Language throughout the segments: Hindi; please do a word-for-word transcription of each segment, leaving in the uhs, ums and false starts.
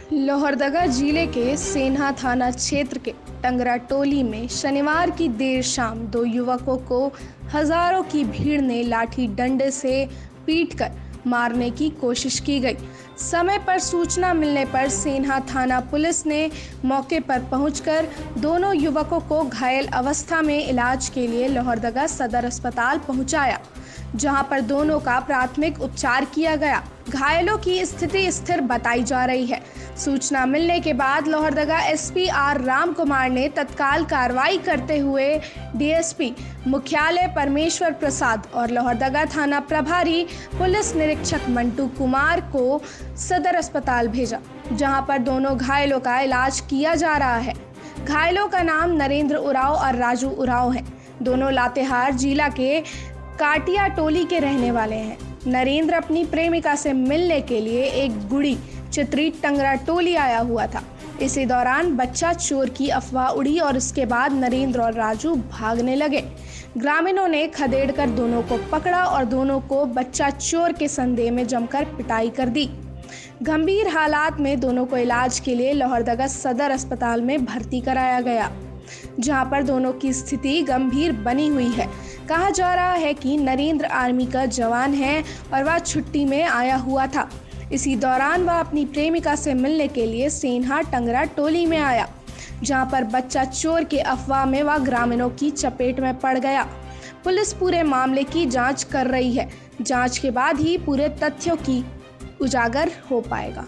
लोहरदगा जिले के सेन्हा थाना क्षेत्र के टंगरा टोली में शनिवार की देर शाम दो युवकों को हजारों की भीड़ ने लाठी डंडे से पीटकर मारने की कोशिश की गई। समय पर सूचना मिलने पर सेन्हा थाना पुलिस ने मौके पर पहुंचकर दोनों युवकों को घायल अवस्था में इलाज के लिए लोहरदगा सदर अस्पताल पहुंचाया, जहां पर दोनों का प्राथमिक उपचार किया गया। घायलों की स्थिति स्थिर बताई जा रही है। सूचना मिलने के बाद लोहरदगा एसपी आर राम कुमार ने तत्काल कार्रवाई करते हुए डीएसपी मुख्यालय परमेश्वर प्रसाद और लोहरदगा थाना प्रभारी पुलिस निरीक्षक मंटू कुमार को सदर अस्पताल भेजा, जहां पर दोनों घायलों का इलाज किया जा रहा है। घायलों का नाम नरेंद्र उराव और राजू उराव है। दोनों लातेहार जिला के काटिया टोली के रहने वाले हैं। नरेंद्र अपनी प्रेमिका से मिलने के लिए एक गुड़ी चित्री टंगरा टोली आया हुआ था। इसी दौरान बच्चा चोर की अफवाह उड़ी और उसके बाद नरेंद्र और राजू भागने लगे। ग्रामीणों ने खदेड़कर दोनों को पकड़ा और दोनों को बच्चा चोर के संदेह में जमकर पिटाई कर दी। गंभीर हालात में दोनों को इलाज के लिए लोहरदगा सदर अस्पताल में भर्ती कराया गया, जहां पर दोनों की स्थिति गंभीर बनी हुई है। कहा जा रहा है कि नरेंद्र आर्मी का जवान है और वह छुट्टी में आया हुआ था। इसी दौरान वह अपनी प्रेमिका से मिलने के लिए सेन्हा टंगरा टोली में आया, जहां पर बच्चा चोर के अफवाह में वह ग्रामीणों की चपेट में पड़ गया। पुलिस पूरे मामले की जांच कर रही है। जांच के बाद ही पूरे तथ्यों की उजागर हो पाएगा।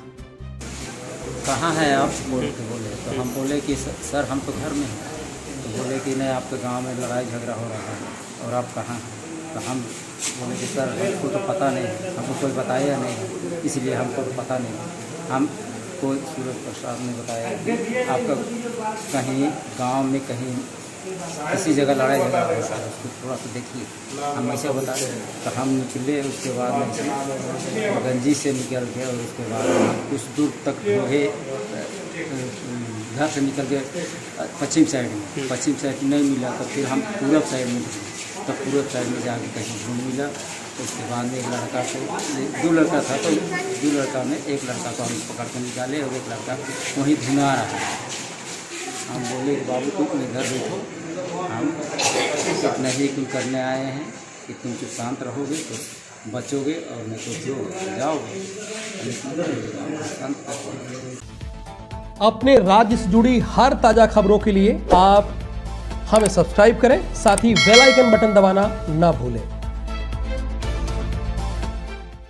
कहाँ है आप बोल के बोले तो हम बोले कि सर हम तो घर में हैं। तो बोले कि नहीं, आपके गांव में लड़ाई झगड़ा हो रहा है और आप कहाँ हैं? तो हम बोले कि सर हमको तो पता नहीं, हमको कोई बताया नहीं, इसलिए हमको तो पता नहीं। हम कोई सूरज प्रसाद ने बताया कि आपका कहीं गांव में कहीं किसी जगह लड़ाई झगड़ा हो रहा है, उसको थोड़ा सा देखिए। हम ऐसे बता रहे तो हम निकले। उसके बाद में गंजी से निकल गए और उसके बाद कुछ दूर तक हो गए, घर से निकल के पश्चिम साइड में पश्चिम साइड नहीं मिला तो फिर हम पूरब साइड में गए। तो पूरब साइड में जाके कहीं ढूंढ मिला। तो उसके बाद में एक लड़का को, दो लड़का था तो दो लड़का में एक लड़का को हम पकड़ कर निकाले और एक लड़का वहीं धुना रहा है। हम बोले कि बाबू तुम इधर बैठो, हम इतना ही कुछ करने आए हैं कि तुम चुप शांत रहोगे तो बचोगे और नहीं तो जो जाओगे। अपने राज्य से जुड़ी हर ताजा खबरों के लिए आप हमें सब्सक्राइब करें, साथ ही बेल आइकन बटन दबाना ना भूलें।